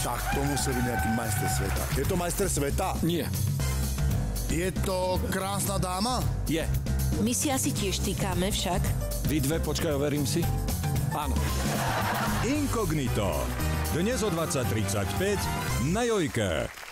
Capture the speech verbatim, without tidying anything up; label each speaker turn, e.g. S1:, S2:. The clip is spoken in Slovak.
S1: Tak to musí byť nejaký majster sveta. Je to majster sveta?
S2: Nie.
S1: Je to krásna dáma?
S2: Je.
S3: My si asi tiež týkáme však.
S2: Vy dve, počkaj, overím si. Áno.
S4: Inkognito. Dnes o dvadsať tridsaťpäť na Jojke.